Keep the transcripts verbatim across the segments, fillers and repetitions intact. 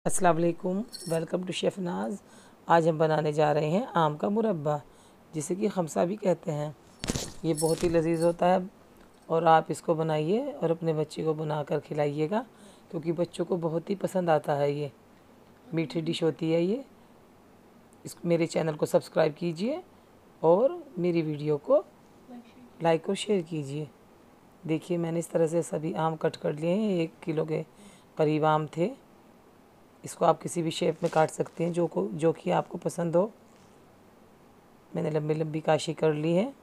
अस्सलाम वालेकुम, welcome to chef नाज। आज हम बनाने जा रहे हैं आम का मुरब्बा, जिसे कि खमसा भी कहते हैं। ये बहुत ही लजीज होता है और आप इसको बनाइए और अपने बच्चे को बना कर खिलाइएगा, क्योंकि बच्चों को बहुत ही पसंद आता है। ये मीठी डिश होती है। ये इस मेरे चैनल को सब्सक्राइब कीजिए और मेरी वीडियो को लाइक और शेयर कीजिए। देखिए, मैंने इस तरह से सभी आम कट कर लिए हैं। एक किलो के करीब आम थे। इसको आप किसी भी शेप में काट सकते हैं, जो को जो कि आपको पसंद हो। मैंने लंबी लंबी काशी कर ली है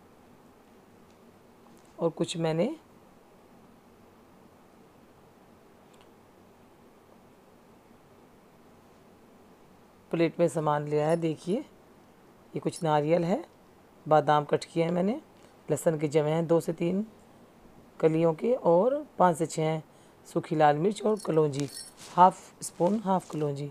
और कुछ मैंने प्लेट में सामान लिया है। देखिए, ये कुछ नारियल है, बादाम कट किए हैं मैंने, लहसुन के जमे हैं दो से तीन कलियों के, और पाँच से छः सूखी लाल मिर्च और कलौंजी, हाफ स्पून हाफ कलौंजी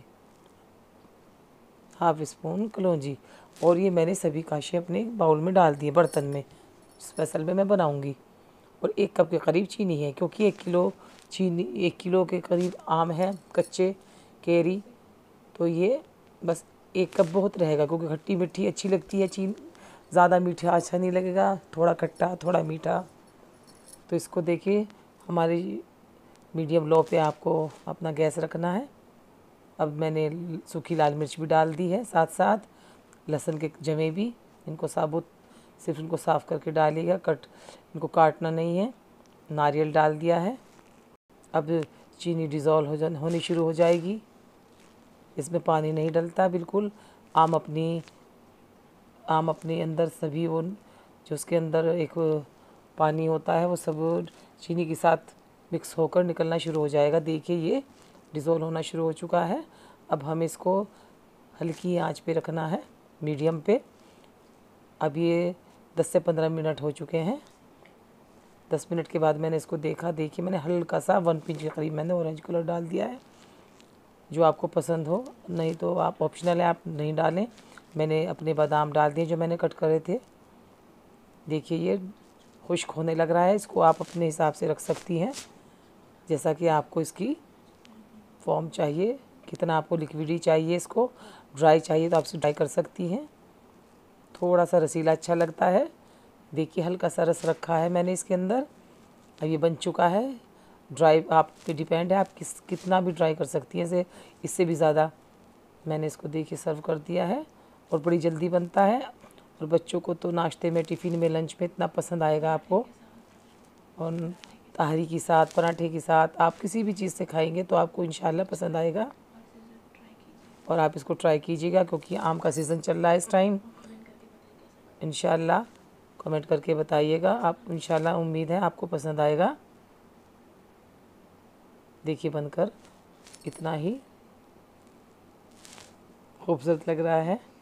हाफ स्पून कलौंजी। और ये मैंने सभी काशे अपने बाउल में डाल दिए, बर्तन में स्पेशल में मैं बनाऊंगी। और एक कप के करीब चीनी है, क्योंकि एक किलो चीनी एक किलो के करीब आम है कच्चे केरी, तो ये बस एक कप बहुत रहेगा, क्योंकि खट्टी मीठी अच्छी लगती है चीनी। ज़्यादा मीठा अच्छा नहीं लगेगा, थोड़ा खट्टा थोड़ा मीठा। तो इसको देखिए, हमारी मीडियम लो पे आपको अपना गैस रखना है। अब मैंने सूखी लाल मिर्च भी डाल दी है, साथ साथ लहसुन के जमे भी। इनको साबुत सिर्फ इनको साफ़ करके डालिएगा, कट इनको काटना नहीं है। नारियल डाल दिया है। अब चीनी डिज़ोल्व हो जा होनी शुरू हो जाएगी। इसमें पानी नहीं डलता बिल्कुल। आम अपनी आम अपने अंदर सभी वो जो उसके अंदर एक पानी होता है, वो सब चीनी के साथ मिक्स होकर निकलना शुरू हो जाएगा। देखिए, ये डिज़ोल्व होना शुरू हो चुका है। अब हम इसको हल्की आंच पे रखना है, मीडियम पे। अब ये दस से पंद्रह मिनट हो चुके हैं। दस मिनट के बाद मैंने इसको देखा। देखिए, मैंने हल्का सा वन पिंच के करीब मैंने ऑरेंज कलर डाल दिया है, जो आपको पसंद हो। नहीं तो आप ऑप्शनल है, आप नहीं डालें। मैंने अपने बादाम डाल दिए जो मैंने कट करे थे। देखिए, ये खुश्क होने लग रहा है। इसको आप अपने हिसाब से रख सकती हैं, जैसा कि आपको इसकी फॉर्म चाहिए, कितना आपको लिक्विडी चाहिए। इसको ड्राई चाहिए तो आप इसे ड्राई कर सकती हैं। थोड़ा सा रसीला अच्छा लगता है। देखिए, हल्का सा रस रखा है मैंने इसके अंदर। अब ये बन चुका है। ड्राई आप पे डिपेंड है, आप किस कितना भी ड्राई कर सकती हैं। इसे इससे भी ज़्यादा मैंने इसको देखिए सर्व कर दिया है, और बड़ी जल्दी बनता है। और बच्चों को तो नाश्ते में, टिफ़िन में, लंच में इतना पसंद आएगा आपको। और तहरी के साथ, पराठे के साथ, आप किसी भी चीज़ से खाएंगे तो आपको इंशाल्लाह पसंद आएगा। और आप इसको ट्राई कीजिएगा, क्योंकि आम का सीज़न चल रहा है इस टाइम। इंशाल्लाह कमेंट करके बताइएगा आप। इंशाल्लाह उम्मीद है आपको पसंद आएगा। देखिए, बनकर इतना ही खूबसूरत लग रहा है।